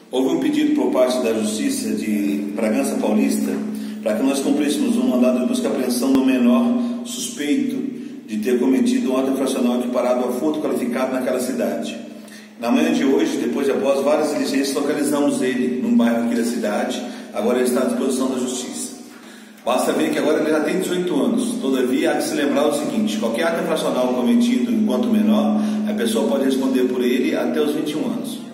Houve um pedido por parte da Justiça de Bragança Paulista para que nós cumpríssemos um mandado de busca e apreensão do menor suspeito de ter cometido um ato infracional equiparado a furto qualificado naquela cidade. Na manhã de hoje, após várias diligências, localizamos ele num bairro aqui da cidade. Agora ele está à disposição da Justiça. Basta ver que agora ele já tem 18 anos. Todavia, há que se lembrar o seguinte: qualquer ato infracional cometido enquanto menor, a pessoa pode responder por ele até os 21 anos.